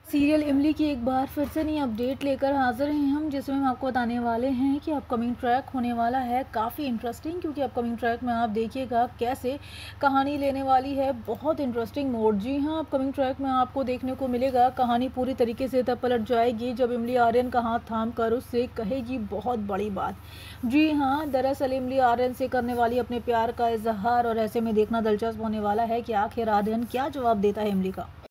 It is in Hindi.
सीरियल इमली की एक बार फिर से नई अपडेट लेकर हाजिर हैं हम, जिसमें हम आपको बताने वाले हैं कि अपकमिंग ट्रैक होने वाला है काफ़ी इंटरेस्टिंग। क्योंकि अपकमिंग ट्रैक में आप देखिएगा कैसे कहानी लेने वाली है बहुत इंटरेस्टिंग मोड़। जी हाँ, अपकमिंग ट्रैक में आपको देखने को मिलेगा कहानी पूरी तरीके से तब पलट जाएगी जब इमली आर्यन का हाथ थाम कर उससे कहेगी बहुत बड़ी बात। जी हाँ, दरअसल इमली आर्यन से करने वाली अपने प्यार का इजहार, और ऐसे में देखना दिलचस्प होने वाला है कि आखिर आर्यन क्या जवाब देता है इमली का।